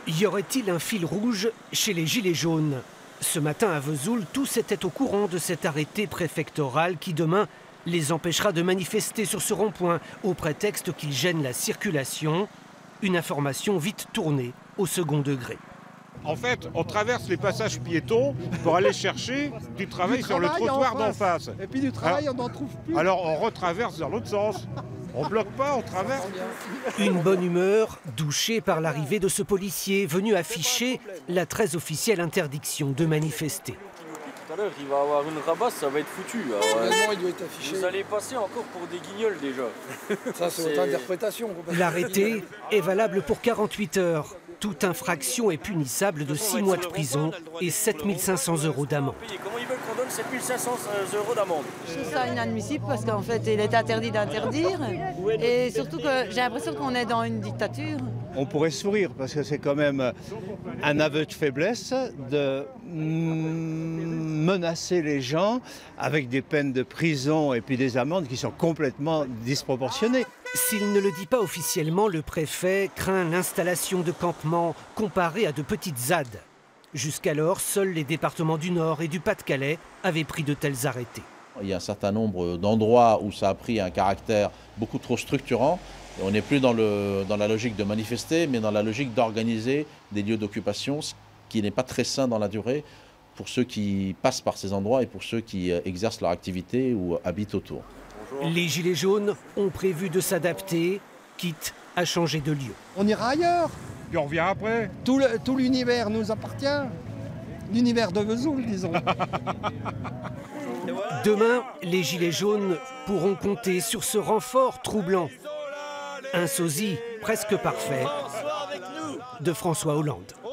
Y aurait-il un fil rouge chez les Gilets jaunes? Ce matin à Vesoul, tous étaient au courant de cet arrêté préfectoral qui demain les empêchera de manifester sur ce rond-point au prétexte qu'il gêne la circulation. Une information vite tournée au second degré. En fait, on traverse les passages piétons pour aller chercher du travail sur le trottoir d'en face. Et puis du travail, on n'en trouve plus. Alors on retraverse dans l'autre sens. On bloque pas, on traverse. Une bonne humeur douchée par l'arrivée de ce policier venu afficher la très officielle interdiction de manifester. Tout à l'heure, il va avoir une rabasse, ça va être foutu. Non, il doit être affiché. Vous allez passer encore pour des guignols déjà. Ça, c'est votre interprétation. L'arrêté est valable pour 48 heures. Toute infraction est punissable de 6 mois de prison et 7 500 € d'amende. Comment ils veulent qu'on donne 7 500 € d'amende? Je trouve ça inadmissible parce qu'en fait, il est interdit d'interdire. Et surtout que j'ai l'impression qu'on est dans une dictature. On pourrait sourire parce que c'est quand même un aveu de faiblesse de menacer les gens avec des peines de prison et puis des amendes qui sont complètement disproportionnées. S'il ne le dit pas officiellement, le préfet craint l'installation de campements comparés à de petites ZAD. Jusqu'alors, seuls les départements du Nord et du Pas-de-Calais avaient pris de tels arrêtés. Il y a un certain nombre d'endroits où ça a pris un caractère beaucoup trop structurant. Et on n'est plus dans la logique de manifester, mais dans la logique d'organiser des lieux d'occupation, ce qui n'est pas très sain dans la durée pour ceux qui passent par ces endroits et pour ceux qui exercent leur activité ou habitent autour. Les Gilets jaunes ont prévu de s'adapter, quitte à changer de lieu. On ira ailleurs. Puis on revient après. Tout l'univers nous appartient. L'univers de Vesoul, disons. Demain, les Gilets jaunes pourront compter sur ce renfort troublant. Un sosie presque parfait de François Hollande.